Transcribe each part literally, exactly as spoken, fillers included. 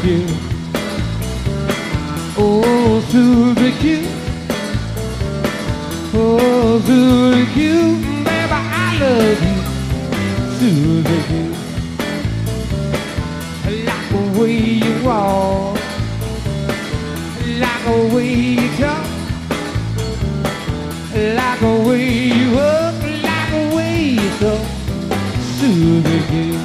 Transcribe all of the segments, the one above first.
Sugar, oh Sugar, oh Sugar, baby I love you, Sugar. Like the way you walk, like the way you talk, like the way you walk, like the way you talk, Sugar.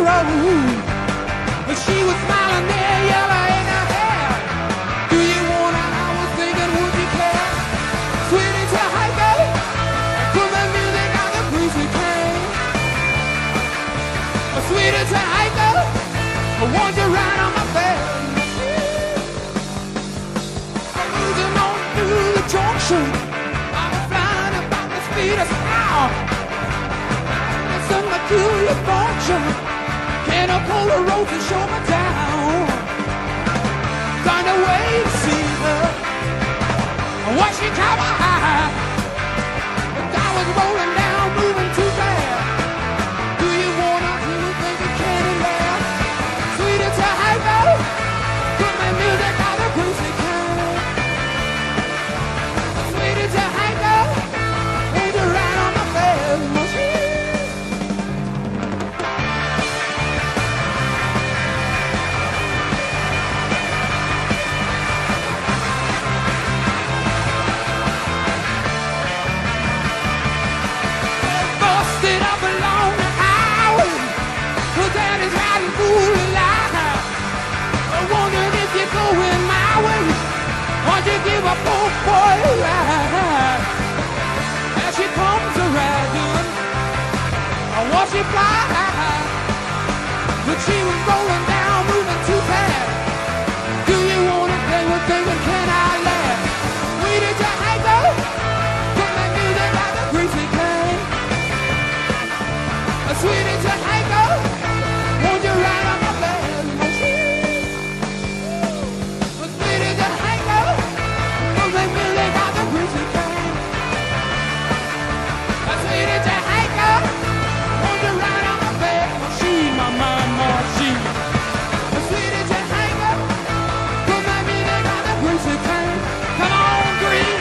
road. But she was smiling there, yellow in her hair. Do you wanna? I was thinking, would you care? Sweetie to Heiko, put the music on the greasy cane. Sweetie to Heiko, I want you right on my bed. I'm moving on through the junction. I'm flying about the speed of sound. It's a peculiar function. Can I pull the road to show me down? Find a way to see her. Watch she come high. But I was rolling down, moving too fast. Do you wanna do you think it can and laugh? Sweetie to Heiko, put my music on the greasy cane. Sweetie to Heiko, hold you right on my bed machine. Busted up along the highway, well, that is riding fool alive. I wondered if you're going my way, why'd you give a poor boy a ride? As she comes around, I watch she fly, but she was rolling down, moving too fast. Do you wanna play with things, can I laugh? We did to Heiko, put my music on the greasy cane. Sweetie to Heiko, won't you ride on my bed machine? Sweetie to Heiko, put my music on the greasy cane. Sweetie to Heiko, won't you ride on my bed machine, my mama machine? Sweetie to Heiko, put my music on the greasy cane. Come on, Green.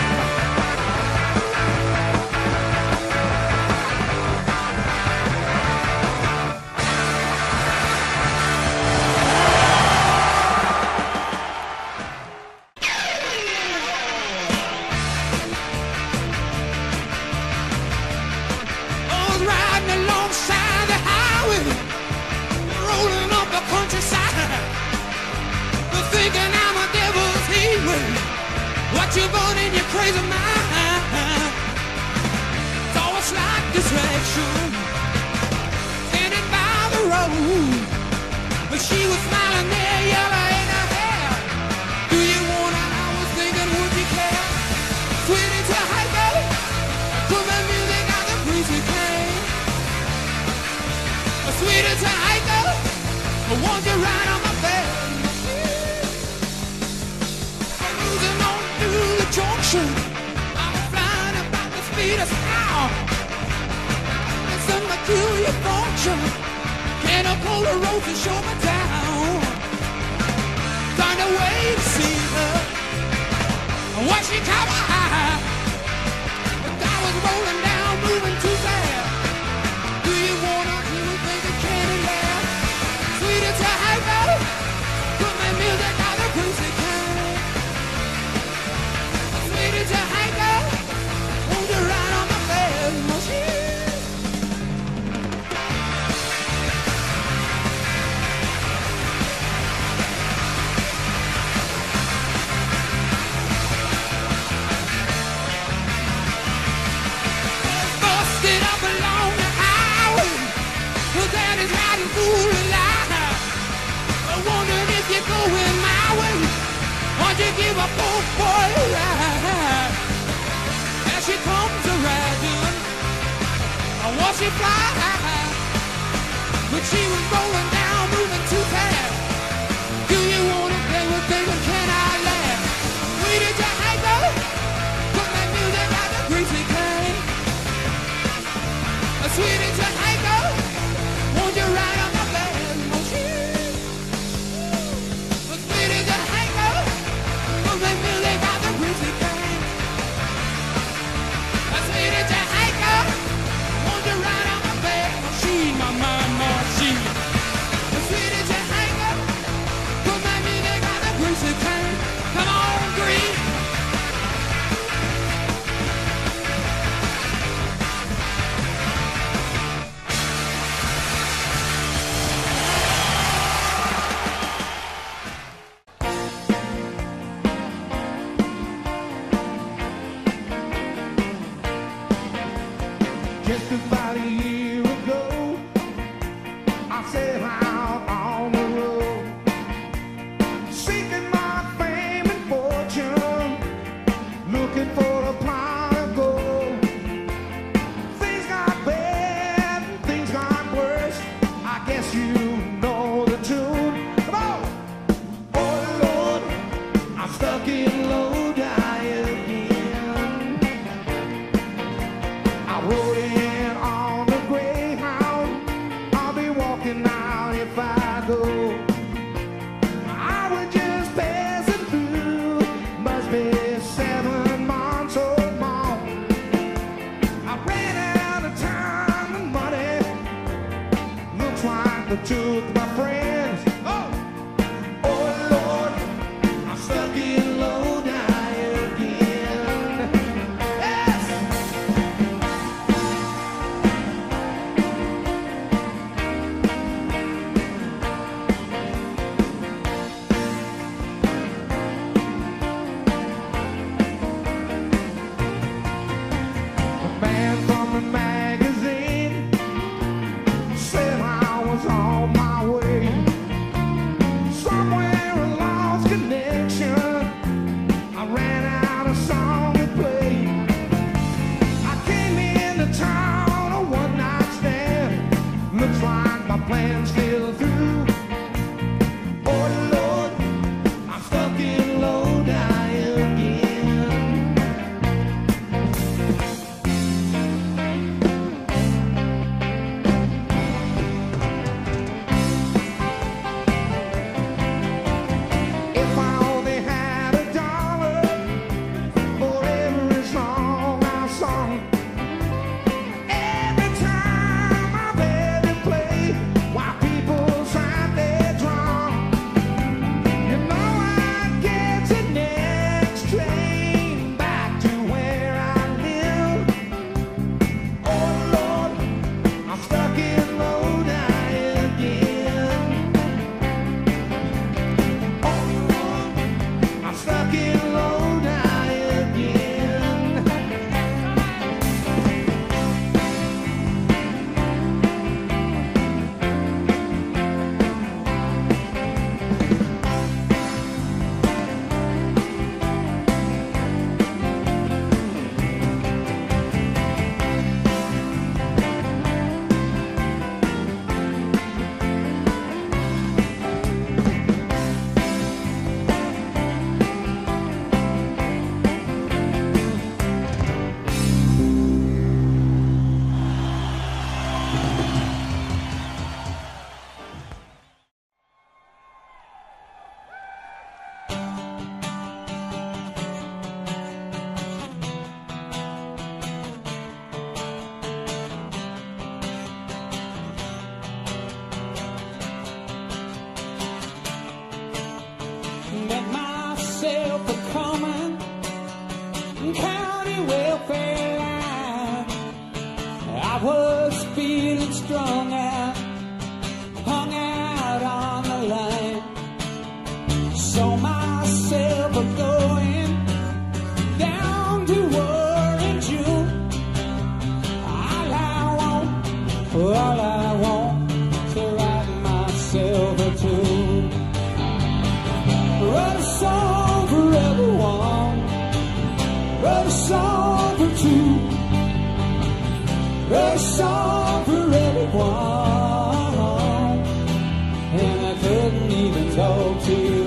I was riding alongside the highway, rolling up the countryside, but thinking I'm a devil's heatway. What you got in your crazy mind? It's always like distraction, standing by the road, but she was smiling there, yellow in her hair. Do you wanna? I was thinking, would you care? Sweetie to Heiko, put my music on the greasy cane. Sweetie to Heiko, I want you right on my bed machine. I'm moving on through the junction. I'm flying about the speed of sound. It's a peculiar function. Can I pull the road to show me down? Find a way to see her. Watch she come high. But I was rolling down, moving too fast. Do you wanna do you think it can and laugh? Sweetie to Heiko, put my music on the greasy cane. Sweetie to Heiko, won't you ride on my bed machine? Busted up along the highway, well, that is riding fool alive. I wondered if you're going my way, why'd you give a poor boy a ride? As she comes around, I watch she fly, but she was rolling down, moving too fast. Do you wanna play with things, can I laugh? We did to Heiko, put my music on the greasy cane. Sweetie to Heiko, won't you ride on my bed machine? Sweetie to Heiko, put my music on the greasy cane. Sweetie to Heiko, won't you ride on my bed machine, my mama machine? myself out on the road, seeking my fame and fortune, looking for a pot of gold. Things got bad, things got worse. I guess you know the tune. Come on! Oh Lord, I'm stuck in Lodi again. I rode in on the Greyhound. I'll be walking out if I go. I was just passing through, must be seven months old more. I ran out of time and money. Looks like they took my friends. Oh, oh Lord, I'm stuck in Lodi again. Yes. A man from the magazine said I was on my way. Somewhere I lost connection. I ran out of song to play. I came into town a one night stand. Looks like my plans fell through. Oh Lord, I'm stuck in Lodi again. If I only had a dollar for every song I sung, every time I let it play, while people sign their drum, you know I'd catch the next train back to where I live. Oh Lord, I'm stuck in Lodi again. Oh Lord, I'm stuck in Lodi again. Met myself a common county welfare line. I was feeling strung out, hung out on the line. Saw myself a going down to Warren June. All I want, all I want, to write myself a tune. Write a song for everyone, write a song for two, write a song for everyone, and I couldn't even talk to you.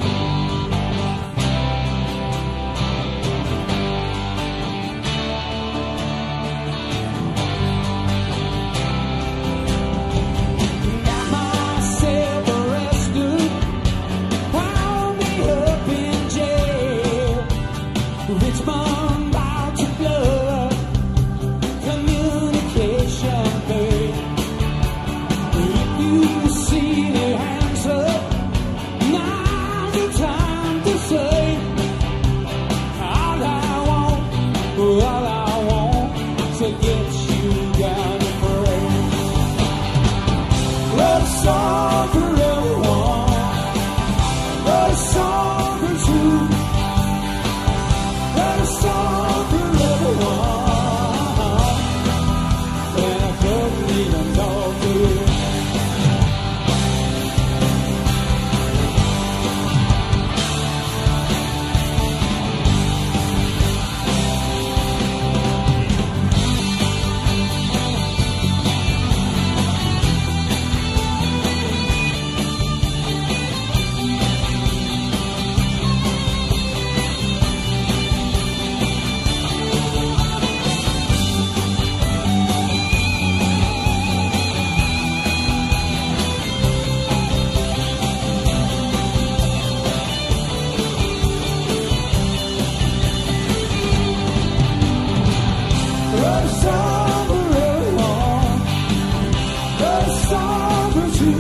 Got myself arrested, wound me up in jail. Richmond about to flood, communication failed. If you see the hands up, now's the time to say, all I want, all I want, to get you down to pray. Write a song for everyone, write a song for two, write a song for everyone, and I couldn't even talk to you.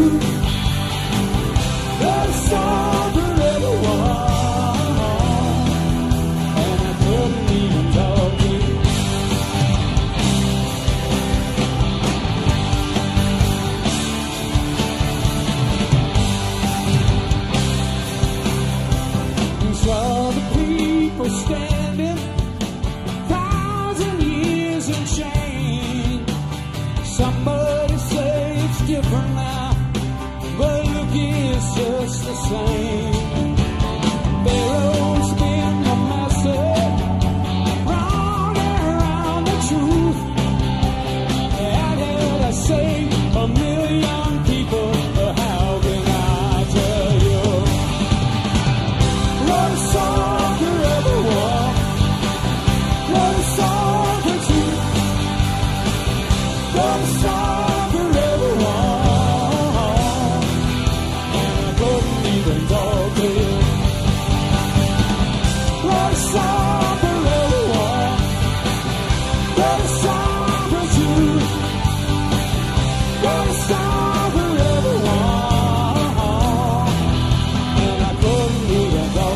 Got a song for everyone, and I couldn't even talk to you. We saw the people standing a thousand years in change. Somebody say it's different now, but look, it's just the same. Pharaoh's been the message, round and around the truth. And heard I say a million people, but how can I tell you? What a song for everyone, what a song for two, what a song for everyone, and I couldn't even talk to you. What a song for everyone, what a song for two, what a song for everyone, and I couldn't even talk.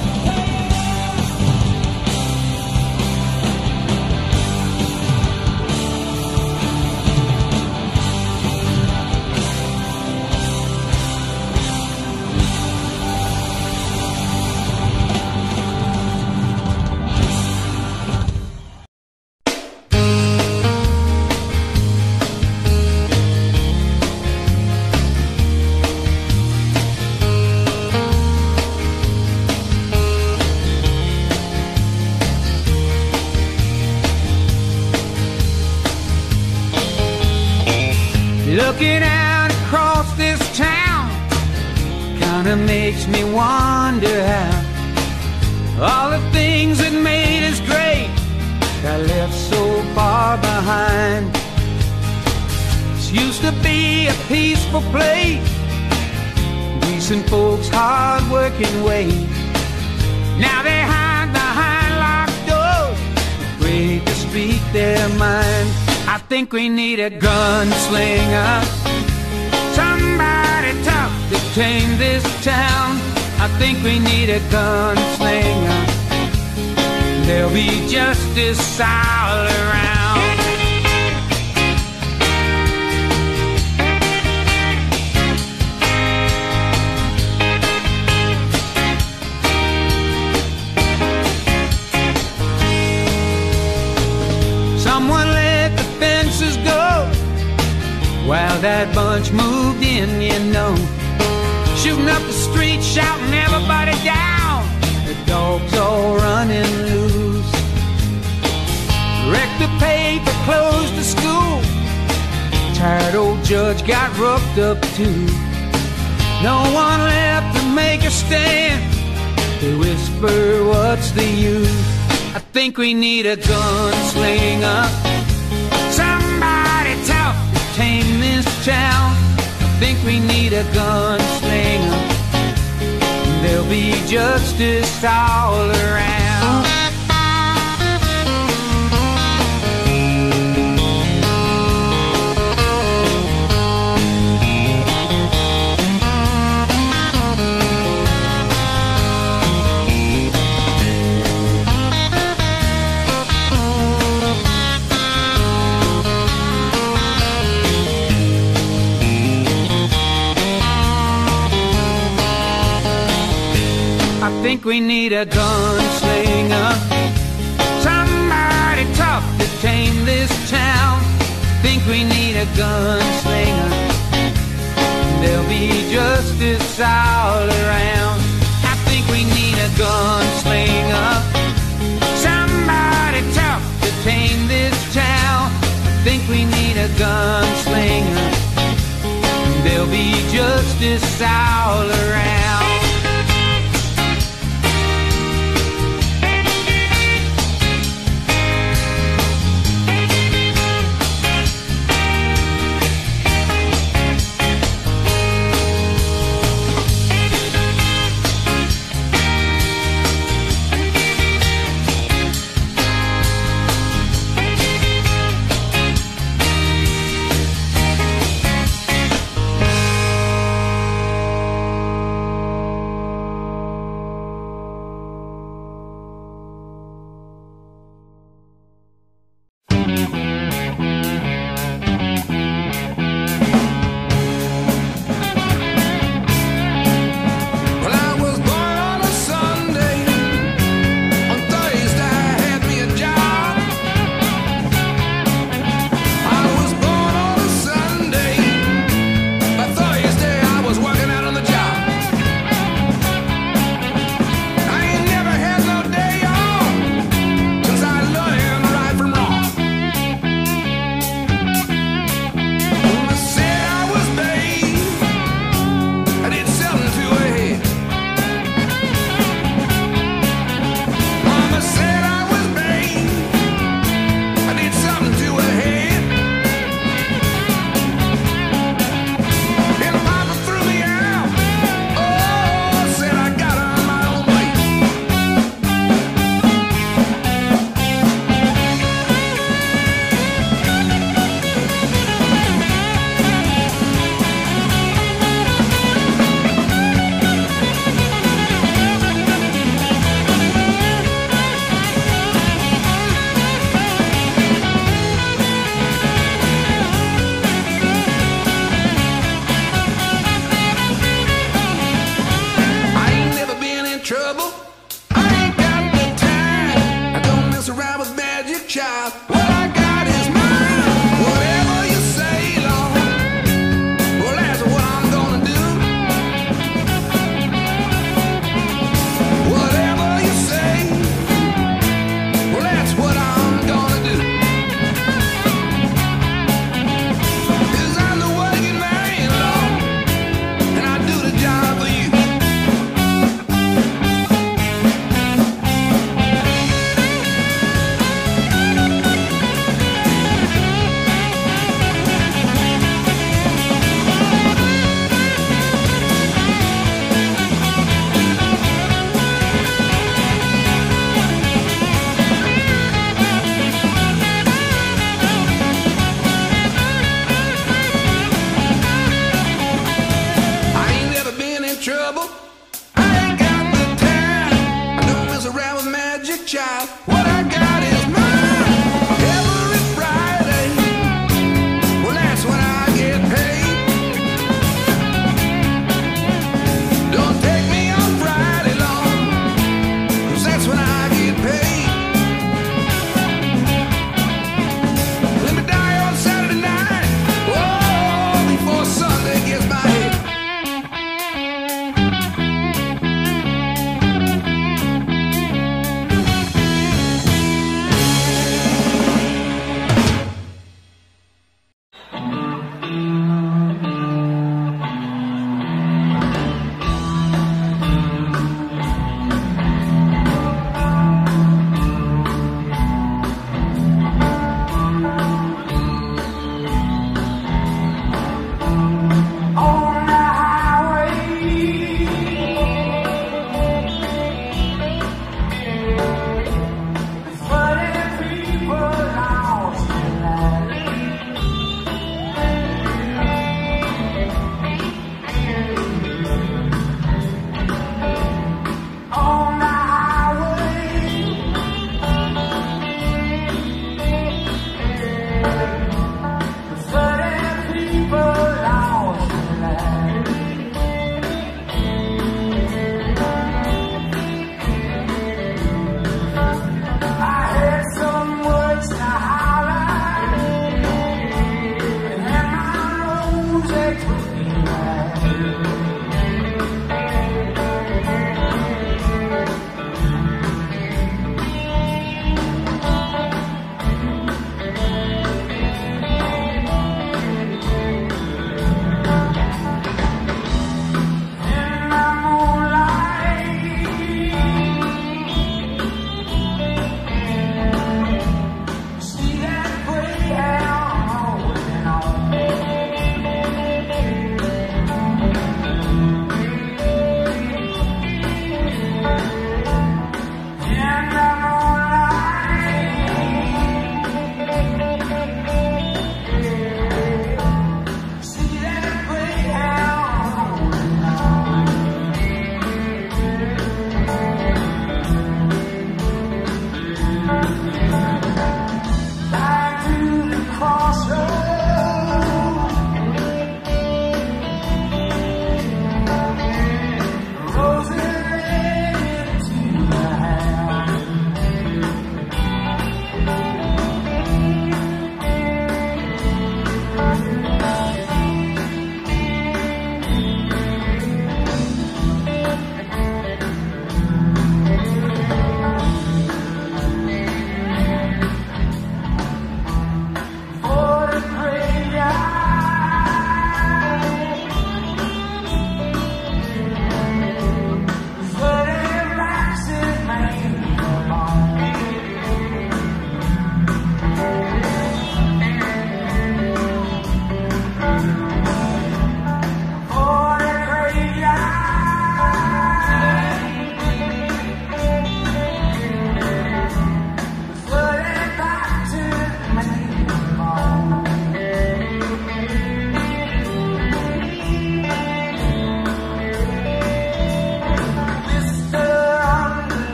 Looking out across this town kinda makes me wonder how all the things that made us great got left so far behind. This used to be a peaceful place, decent folks, hard-working ways. Now they hide behind locked doors, afraid to speak their mind. I think we need a gunslinger, somebody tough to tame this town. I think we need a gunslinger, there'll be justice all around. Someone let the fences go while that bunch moved in, you know, shooting up the street, shouting everybody down. The dogs all running loose. Wrecked the paper, closed the school. Tired old judge got roughed up too. No one left to make a stand. They whisper, what's the use? I think we need a gunslinger, somebody tough to tame this town. I think we need a gunslinger, there'll be justice all around. I think we need a gunslinger, somebody tough to tame this town. I think we need a gunslinger, there'll be justice all around. I think we need a gunslinger, somebody tough to tame this town. I think we need a gunslinger, there'll be justice all around.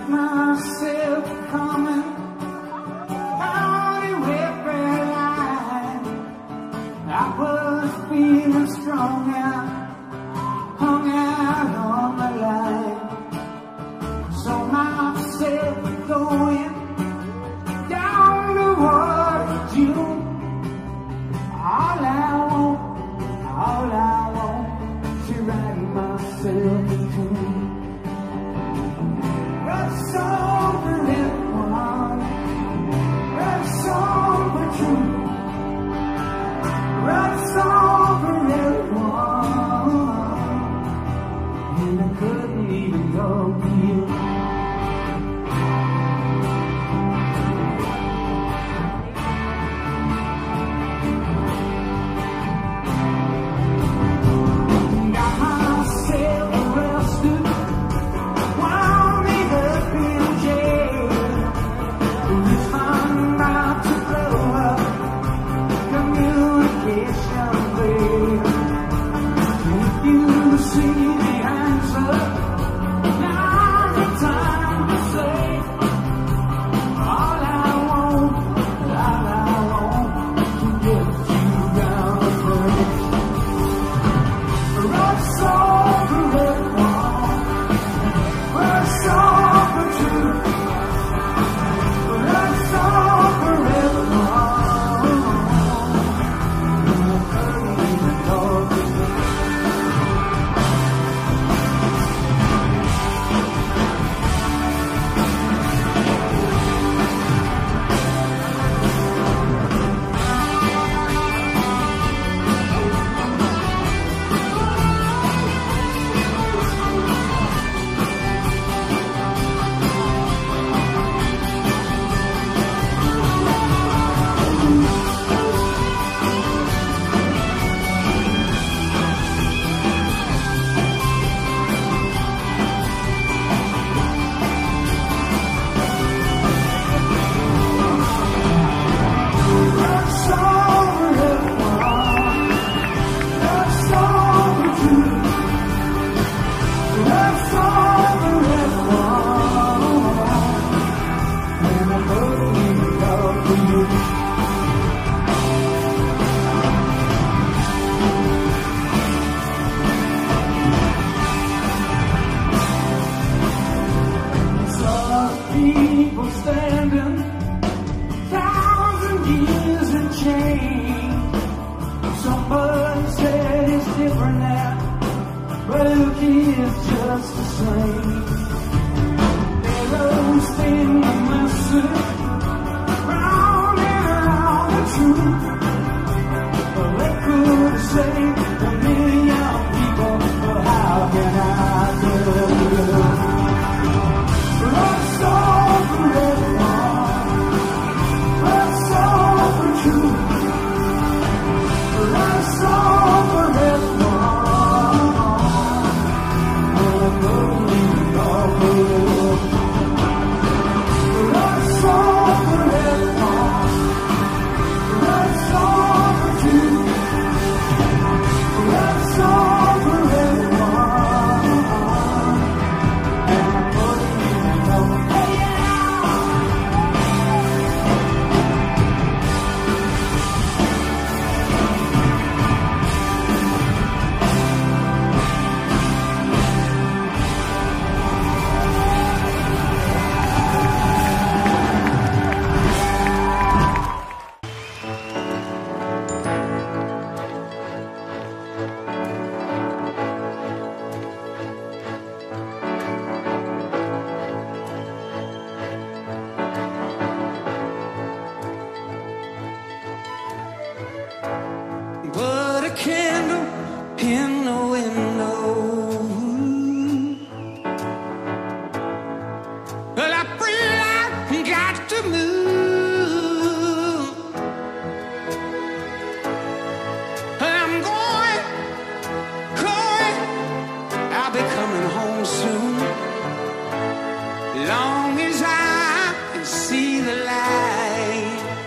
myself coming out in every line. I was feeling strong out, hung out on the line. Saw myself going down the water June. All I want, all I want, to write myself a tune. Write a song for everyone, write a song for truth, write a song for everyone, and I couldn't even go to you.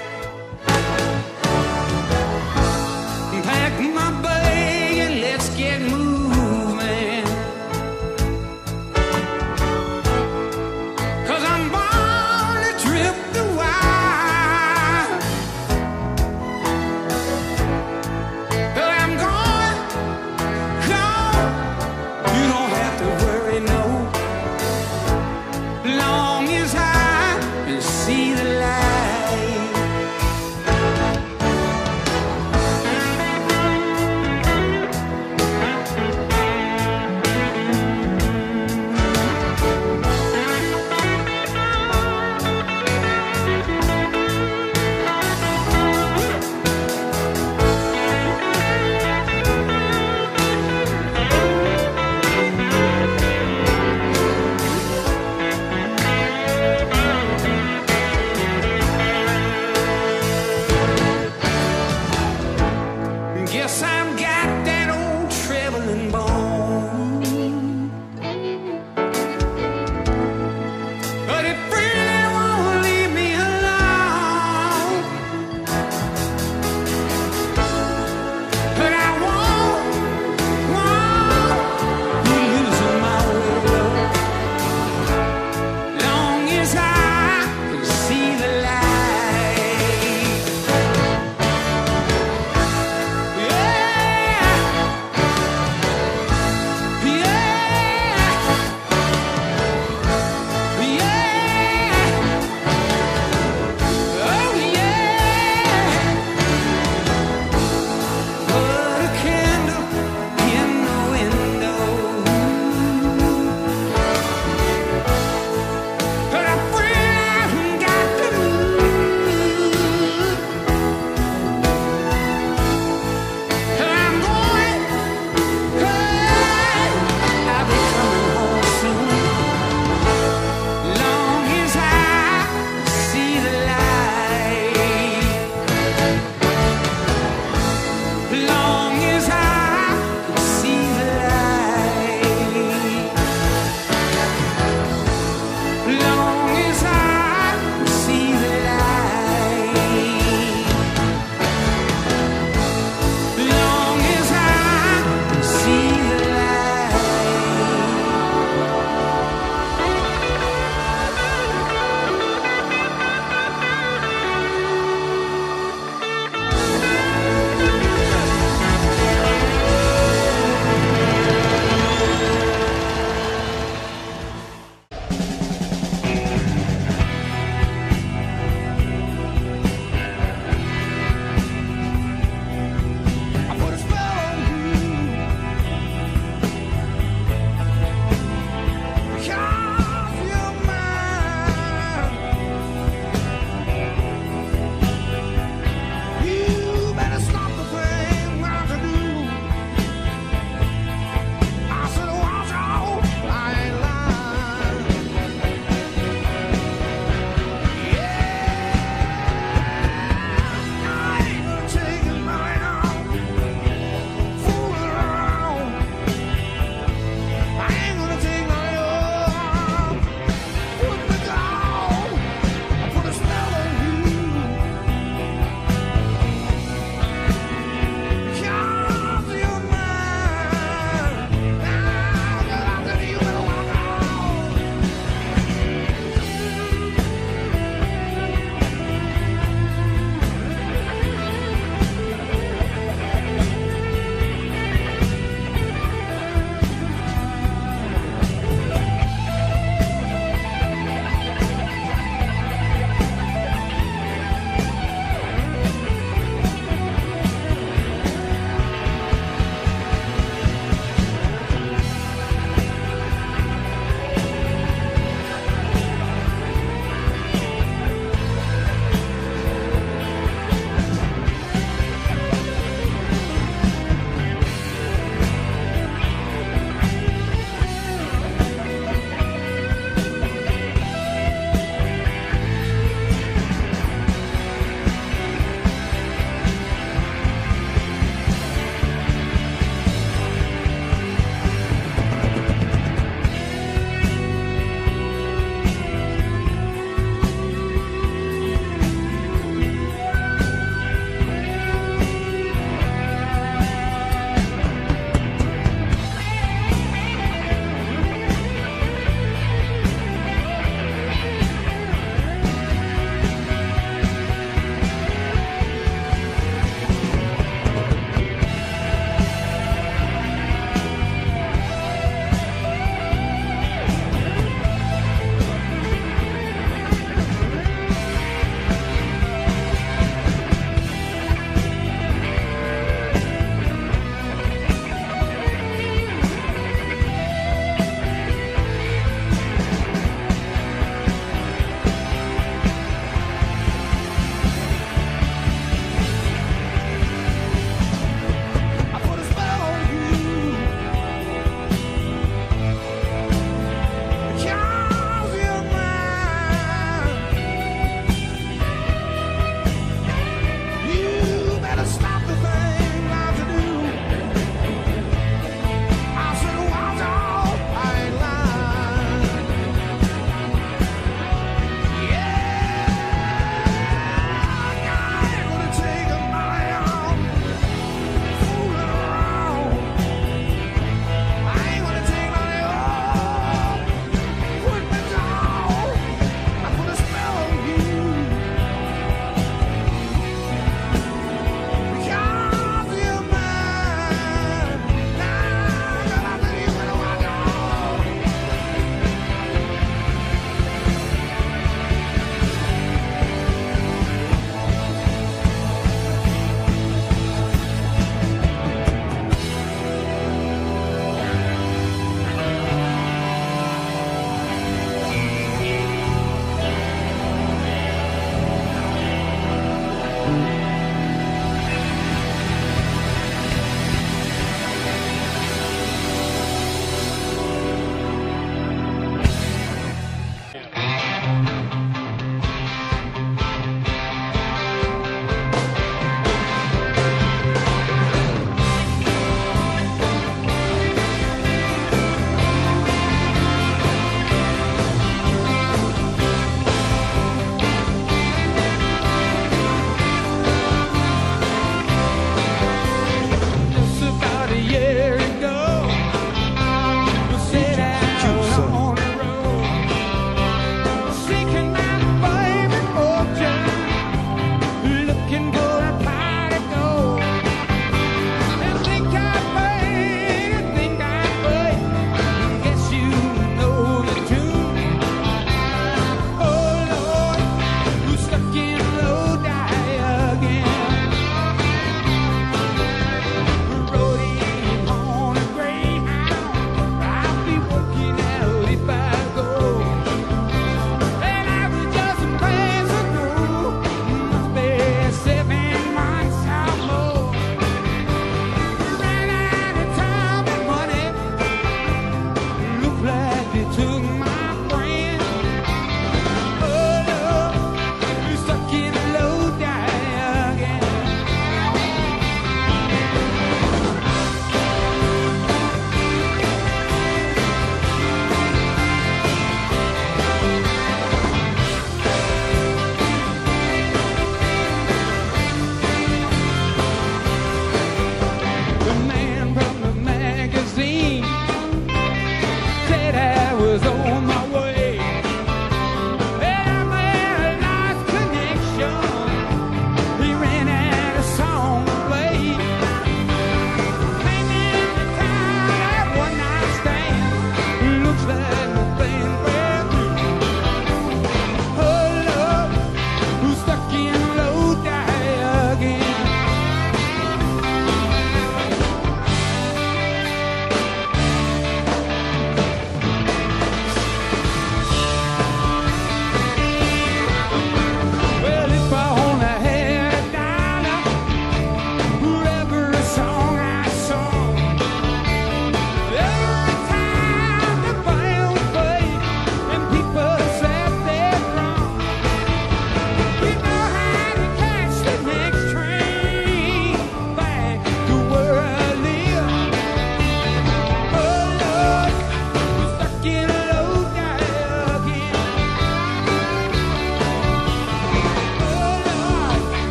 Pack my bag and let's get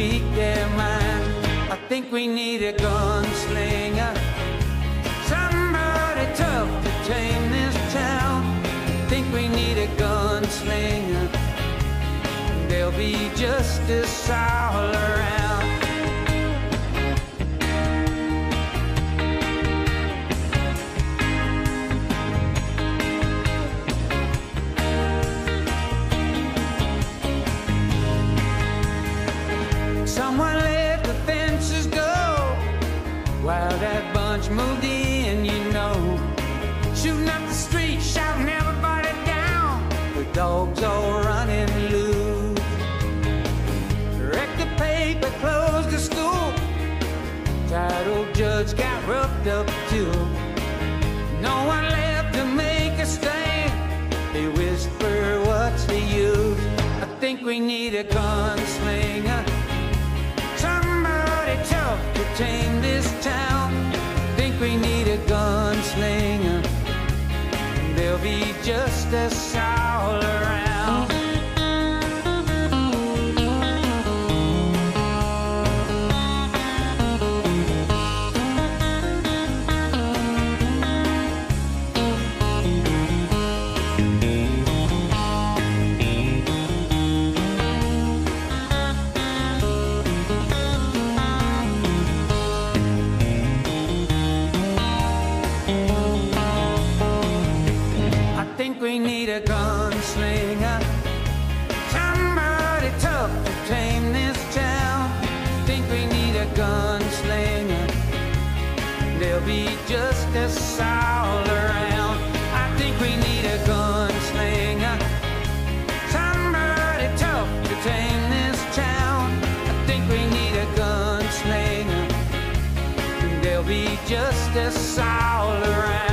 speak their mind. I think we need a gunslinger, somebody tough to tame this town. I think we need a gunslinger, there'll be justice all around. Someone let the fences go while that bunch moved in, you know, shooting up the street, shouting everybody down, with dogs all running loose. Wrecked the paper, closed the school, tired old judge got roughed up too. No one left to make a stand, they whisper, what's the use? I think we need a gunslinger, somebody tough to tame this town. Think we need a gunslinger, there'll be justice all around. We need a gunslinger, somebody tough to tame this town. Think we need a gunslinger, there'll be justice all around. I think we need a gunslinger, somebody tough to tame this town. I think we need a gunslinger, there'll be justice all around.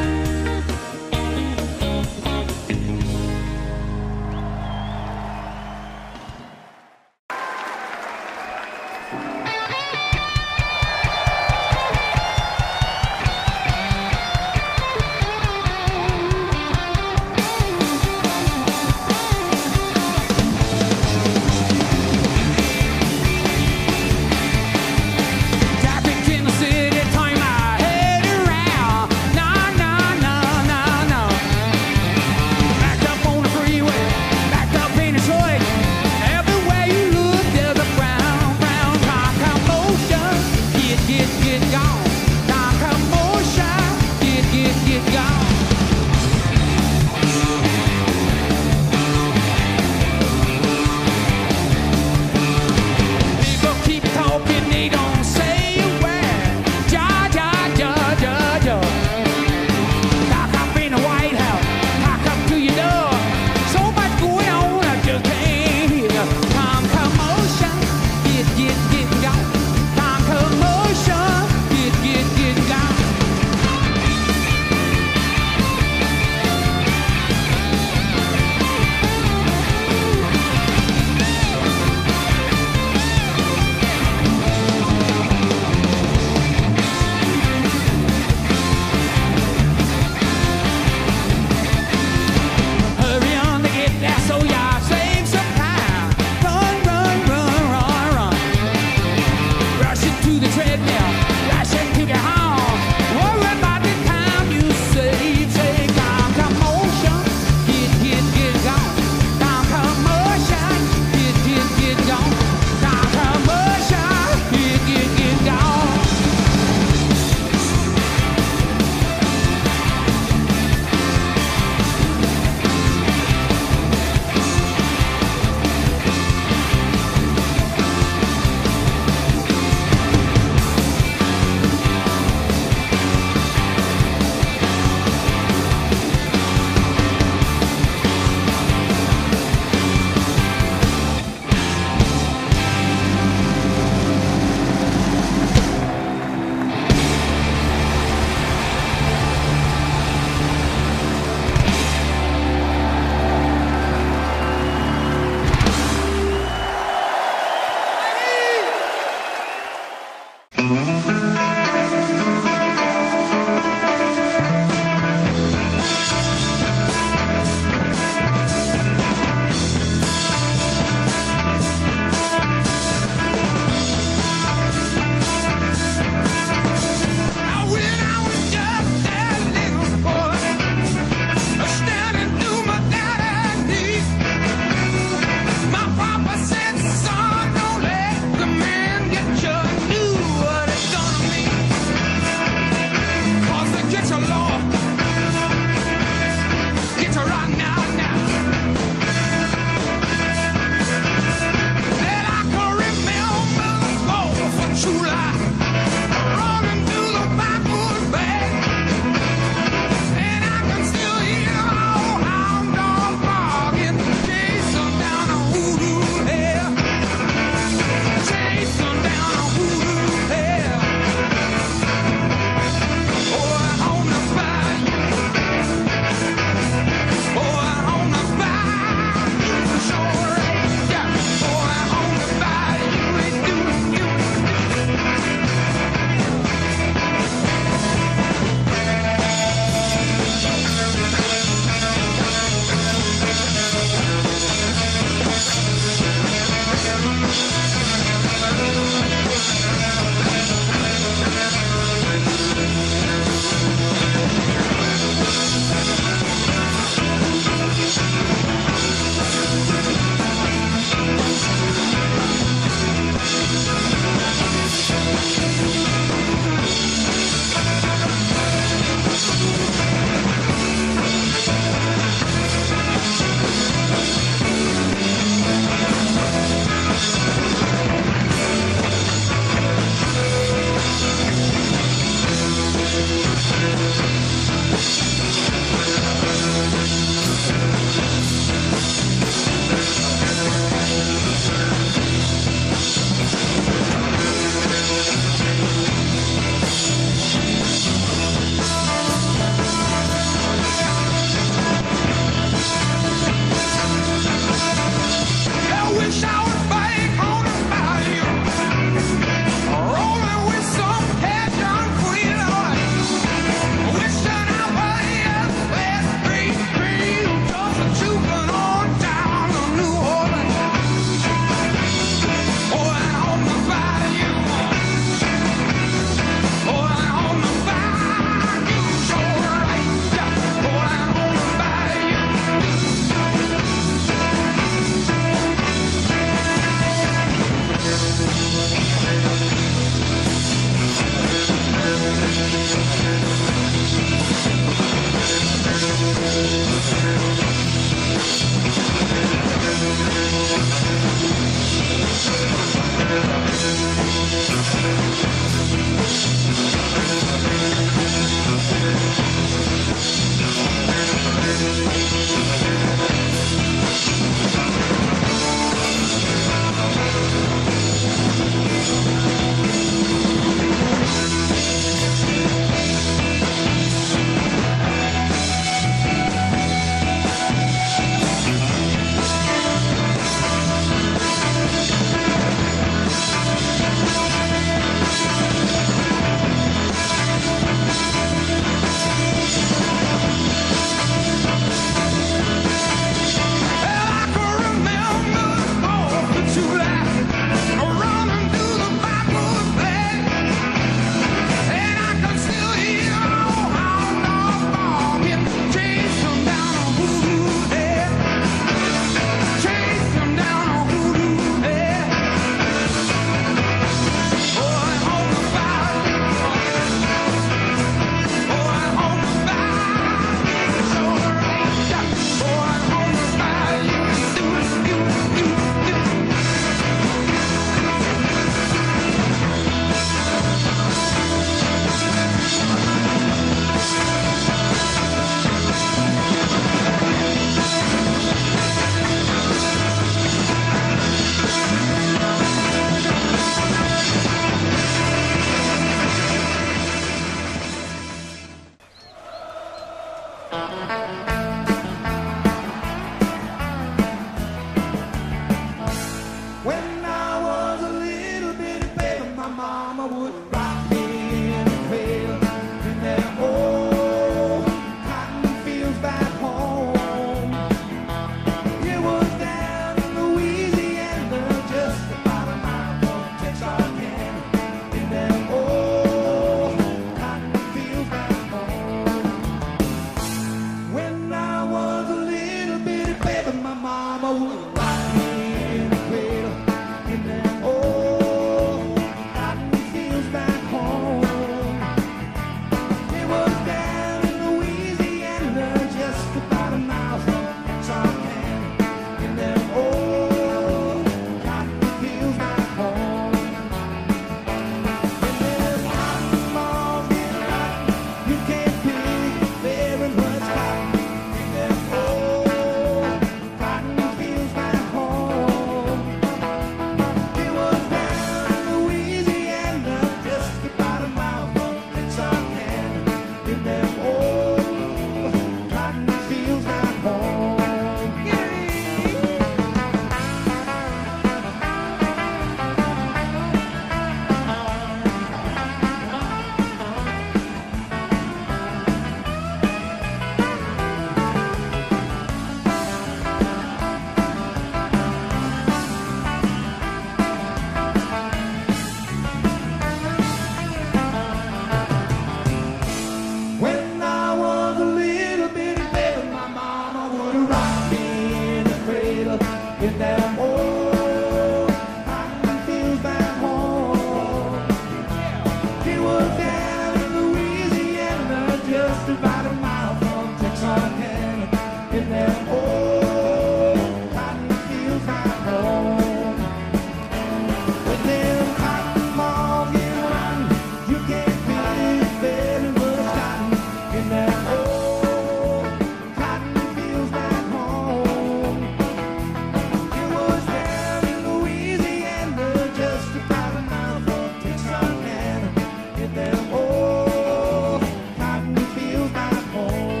It was down in Louisiana, just about a mile from Texarkana, in that old cotton fields back home. With them cotton balls get rotten, you can't feel very much cotton in that old cotton fields back home. It was down in Louisiana, just about a mile from Texarkana, in that old cotton fields back home.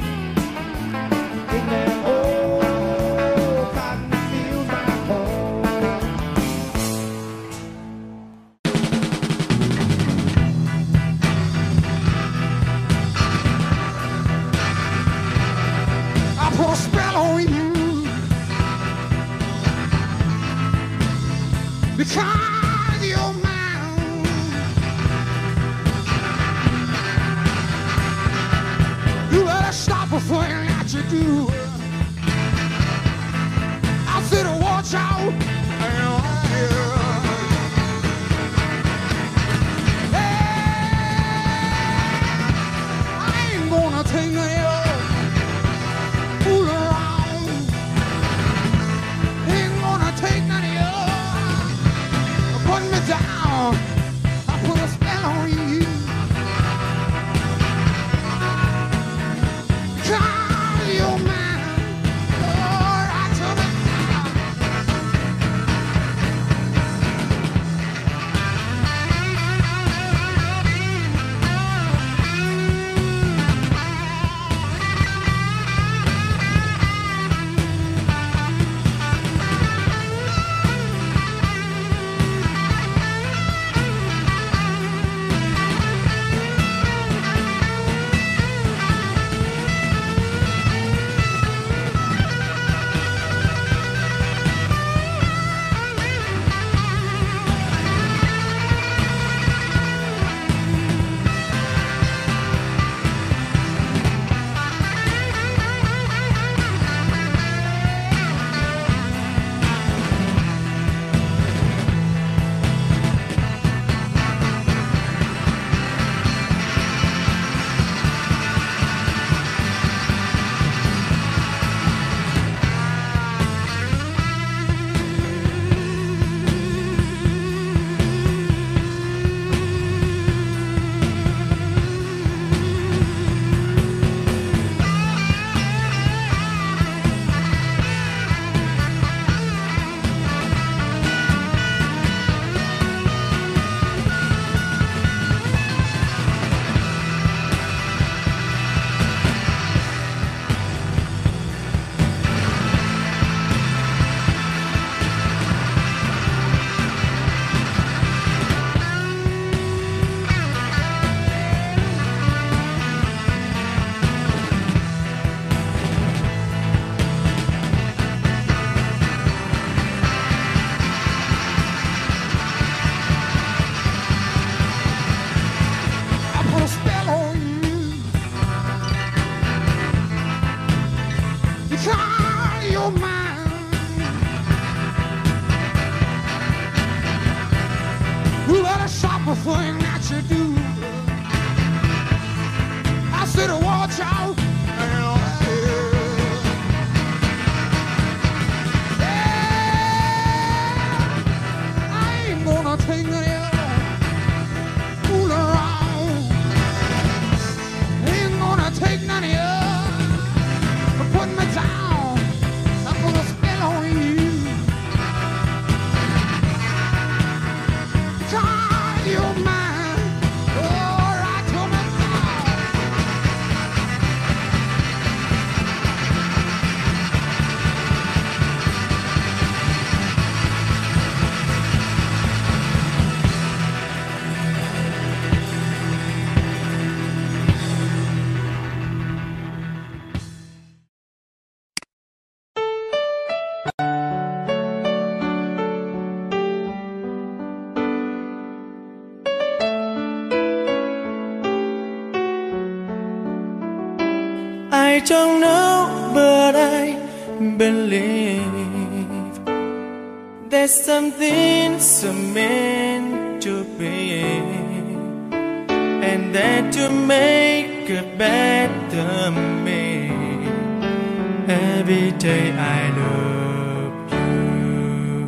In that old cotton fields back home. I put a spell on you because you're mine. You better stop before you got to do. I said, watch out. Hey, I ain't gonna take no fool around. Ain't gonna take none of you. Put me down. I put a spell on you. Cause you're mine. Oh, right to the top. I put a spell on you. Because you're mine. You better stop before you got to do. I said, watch out. Yeah, I ain't gonna take no fool around. Ain't gonna take none of you. Put me down. I put a spell on you. God, you're mine. Oh, right to my I don't know, but I believe there's something so meant to be. and that to make a better me. Every day I love you.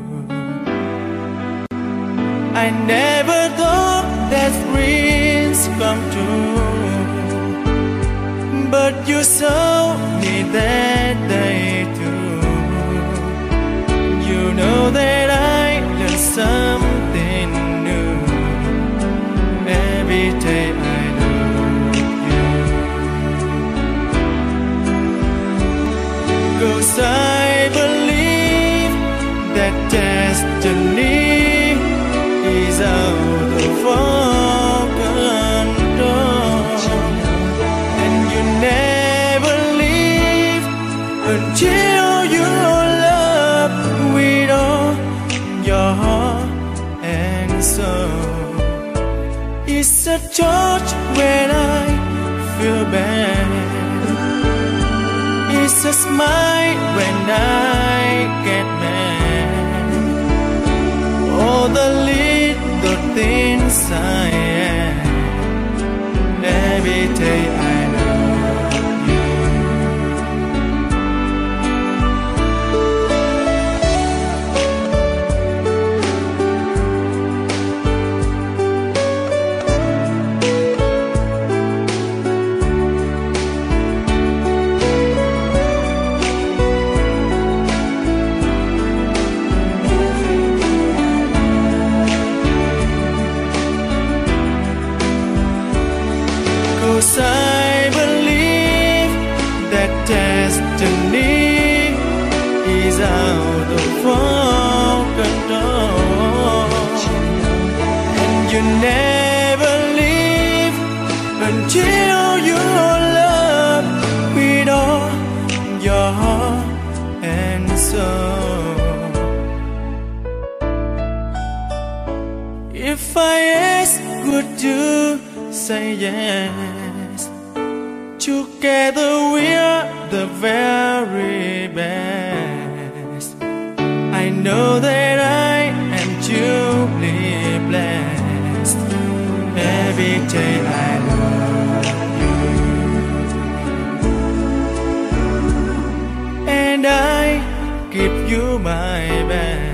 I never thought that dreams come true, but you saw me that day too. You know that I learned something new. Every day I love you. 'Cause I believe that destiny is out of our control, and you never leave until you love with all your heart and soul. It's a touch when I feel bad. It's a smile when I get mad. All the little things I am. Every day I love you. I believe that destiny is out of our control, and you never leave until you love with all your heart and soul. If I ask, would you say yes? Together we're the very best. I know that I am truly blessed. Every day I love you, and I give you my best.